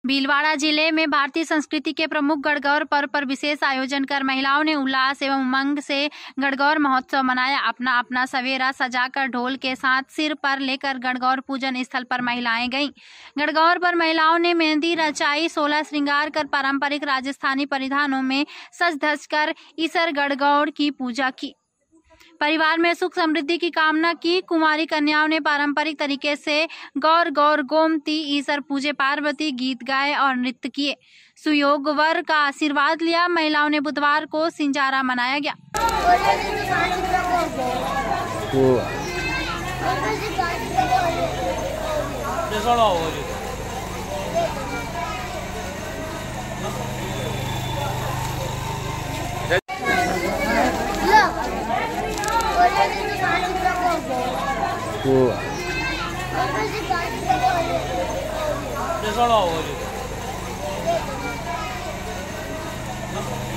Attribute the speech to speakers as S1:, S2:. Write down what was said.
S1: भीलवाड़ा जिले में भारतीय संस्कृति के प्रमुख गणगौर पर्व पर विशेष आयोजन कर महिलाओं ने उल्लास एवं उमंग से गणगौर महोत्सव मनाया। अपना अपना सवेरा सजाकर ढोल के साथ सिर पर लेकर गणगौर पूजन स्थल पर महिलाएं गईं। गणगौर पर महिलाओं ने मेहंदी रचाई, 16 श्रृंगार कर पारंपरिक राजस्थानी परिधानों में सज धज कर ईसर गणगौर की पूजा की। परिवार में सुख समृद्धि की कामना की। कुमारी कन्याओं ने पारंपरिक तरीके से गौर गौर गोमती ईसर पूजे, पार्वती गीत गाए और नृत्य किए। सुयोग वर का आशीर्वाद लिया। महिलाओं ने बुधवार को सिंजारा मनाया गया।
S2: वो